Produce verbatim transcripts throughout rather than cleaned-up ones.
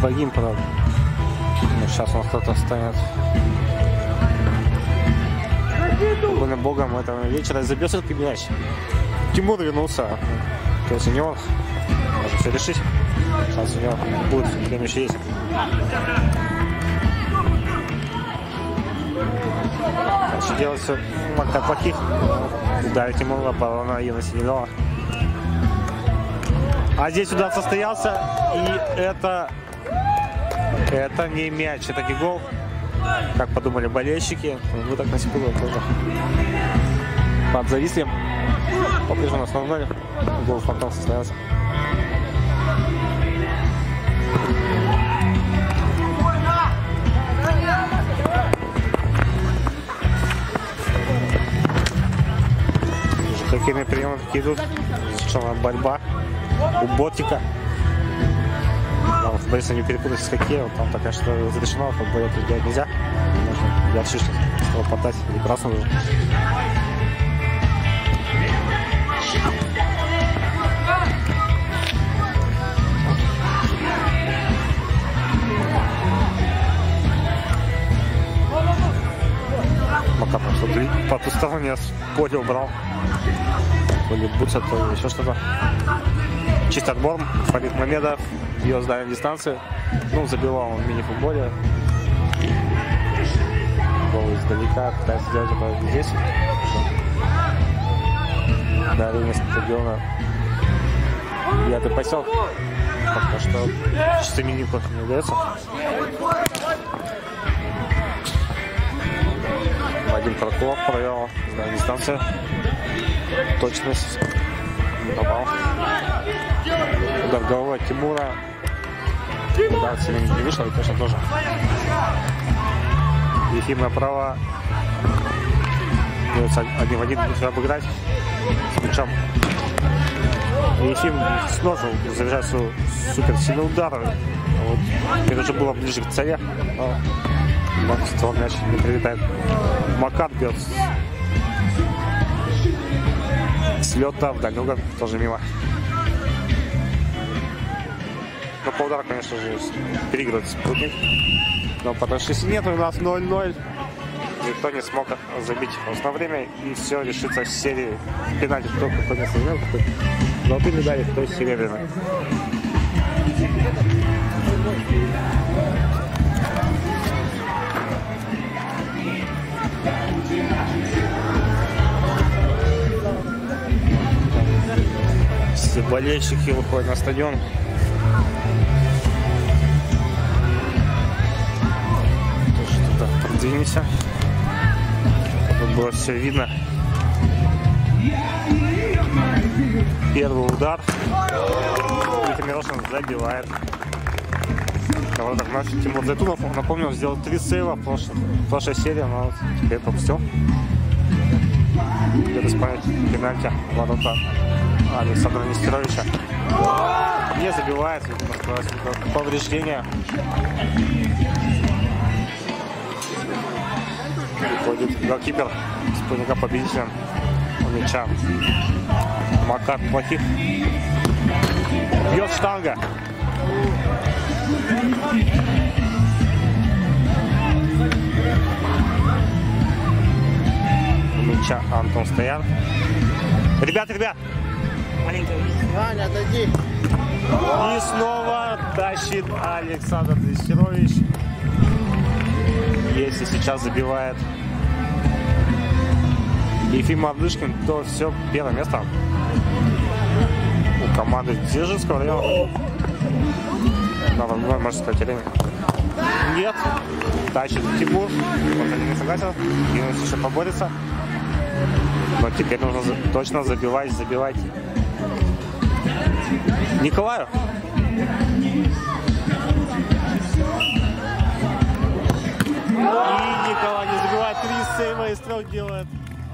Двоим, правда. Ну, сейчас он кто-то станет футбольным богом этого вечера. Забил все-таки мяч. Тимур вернулся. То есть у него может все решить. Шанс у него будет, время еще есть. Дальше делать все Макар плохих. Ударит Тимура, оборона Ина Синелова. А здесь удар состоялся, и это, это не мяч, это не гол. Как подумали болельщики, мы так на секунду тоже подзависли. По-прежнему основной гол фантом состоялся. Уже хоккейные приемы какие идут. Сначала борьба у Ботика. В футболисте не перепутать с хоккеем, там такая, что разрешено, в футболе это делать нельзя. Можно ярче что-то потать или красную уже. Пока там что-то потустороннее поля убрал. То ли бутса, то ли еще что-то. Чистый отбор. Фарид Мамедов бьет с дальней дистанции. Ну, забивал он в мини-футболе. Гол издалека. Пытается сделать это здесь. На арене стадиона. Девятый поселок. Пока что чистый мини-футбол не удается. Вадим Проколов провел с дальней дистанции. Точность. Не попал. Удар головой от Тимура. Удар сильно не вышел, и точно тоже. Ефим направо. Берется один в один, будет обыграть с мячом. Ефим с ножу заряжает свой супер сильный удар. Вот. Это уже было ближе к царе. Но ствол мяч не прилетает. Макар бьет с лета в дальний угол, тоже мимо. Но по удару, конечно же, переигрывает спутник. Но по шести нет, у нас ноль ноль. Никто не смог забить в основное время. И все решится в серии пенальти. Кто какой не сыграл, какой золотые медали, кто серебряный. Все болельщики выходят на стадион. Что-то продвинемся, чтобы было все видно. Первый удар. И Мирошин забивает. Вот наш Тимур Зайтунов, напомню, сделал три сейва в прошлой, в прошлой серии, но вот теперь пропустил. Где-то исполнять пенальти ворота Александра Нестеровича. Не забивает, видимо, повреждение. Выходит голкипер спутника победителем у мяча. Макар плохих. Бьет штанга. У мяча Антон Стоян. Ребят, ребят! Ваня, отойди. И снова тащит Александр Нестерович. Если сейчас забивает Ефим Ардышкин, то все, первое место у команды Дзержинского района. Надо, можно сказать, время. Нет. Тащит Тимур. Он не согласен. Юнус еще поборется. Но теперь нужно точно забивать, забивать. Николаю. И Николай не забивает. Три сейва из трех делает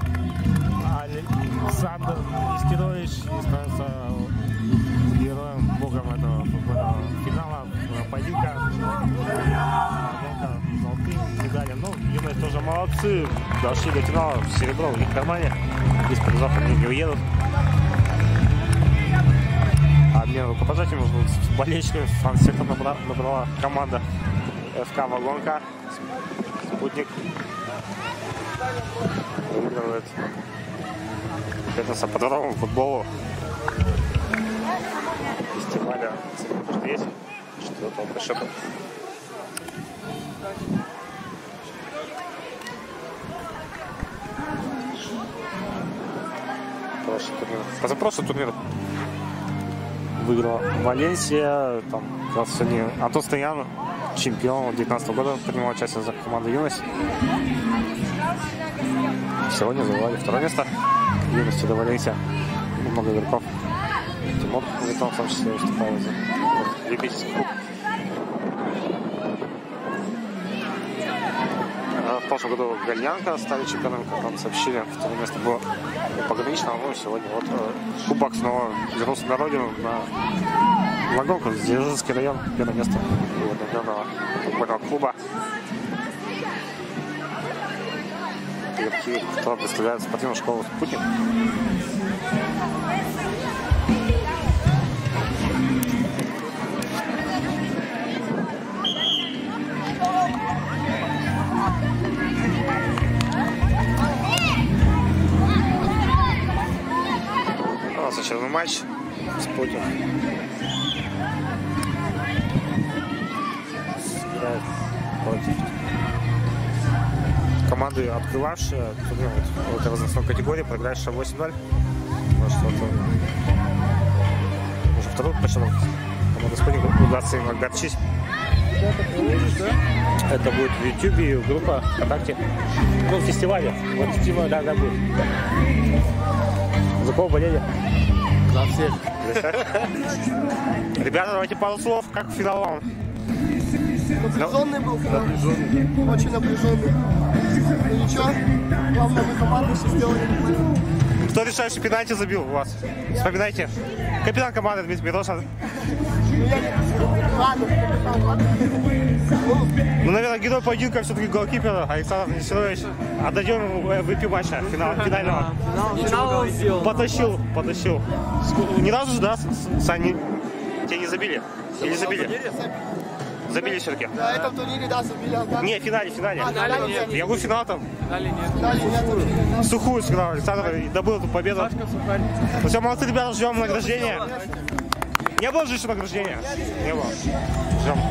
Александр Нестерович. И становится героем, богом этого футбольного финала. Поединка. Золотые медали. Ну, юные тоже молодцы. Дошли до финала. Серебро у них в кармане. Из призов они не уедут. А обмен рукопожатием между болельщиками. Фан-сектор набрала, набрала команда эф ка Вагонка. Спутник выигрывает пятница по дворовому футболу фестиваля третьего, четвертого по счету. Позапрошлый турнир выиграла Валенсия. Там как раз сегодня Антон Стоян, чемпион две тысячи девятнадцатого года, принимал участие за команду «Юность». Сегодня завоевали второе место. «Юность» до Валенсия. Много игроков. Тимур Витон в том числе выступает за любительский клуб. В прошлом году Гальянка стали чемпионами, как нам сообщили. Второе место было пограничного. Ну, сегодня вот Кубок снова вернулся на родину, на Вагонку, Дзержинский район. Первое место одноименного футбольного клуба. Игроки, кто представляет спортивную школу «Спутник». У нас очередной матч. Спутник играет против команды, открывавшие турнир в этой возрастной категории, проигравшая восемь ноль. Может, вот уже второй по счету команда «Спутник» удастся им огорчить. Это будет в Ютубе, группа ВКонтакте. Ну, фестивале. Вот фестиваль, да, да, будет. За кого болели? За всех. Ребята, давайте пару слов, как финал вам? Напряженный был финал. Очень напряженный. Ну ничего, главное, мы команду все сделали. Кто решающий пенальти забил у вас? Вспоминайте. Капитан команды Дмитрий Мирошин. Ну, наверное, герой поединка все-таки голкипер Александр Нестерович. Отдадим ему эм ви пи матча, финал, финального. Финал он сделал. Потащил, потащил. Ни разу же, да, Сань, тебя не забили? Или забили? Забили все-таки? На этом турнире, да, забили. Да. Не, в финале, в финале. А, финале нет. Я говорю, финал там. В финале нет. В финале нет. Сухую сыграл Александр и добыл эту победу. Ну все, молодцы, ребята, ждем награждения. Не было же еще награждения? Не было. Ждем.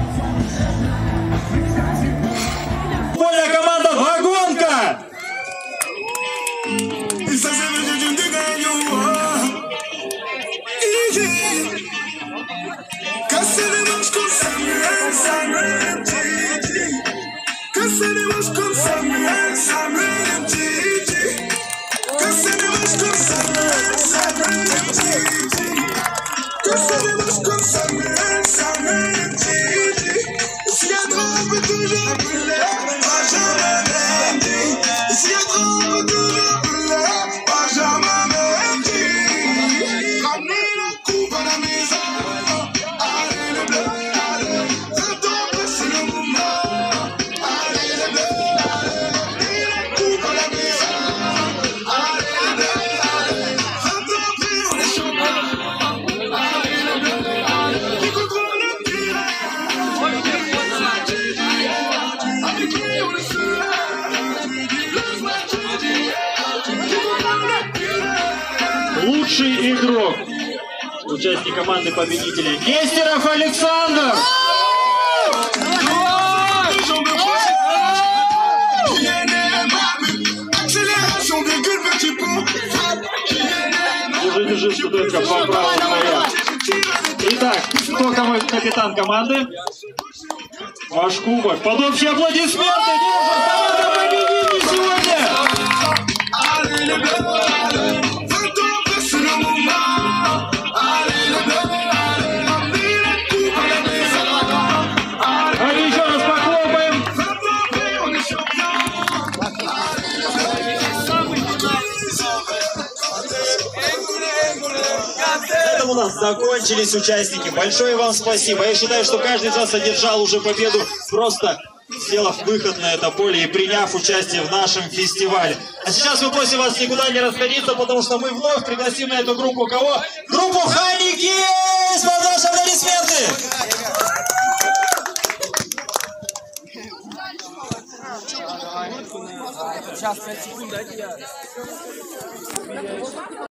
Поле команда «Вагонка». Лучший игрок, участник команды победителей, Нестеров Александр! Держи, держи, студентка, по праву стоят. Итак, кто капитан команды? Ваш Кубок. Под общие аплодисменты держит команда победителей сегодня! У нас закончились участники. Большое вам спасибо. Я считаю, что каждый из вас одержал уже победу просто сделав выход на это поле и приняв участие в нашем фестивале. А сейчас мы просим вас никуда не расходиться, потому что мы вновь пригласим на эту группу кого? Группу Ханикейс! Под ваши аплодисменты! Сейчас, пять секунд, дайте я.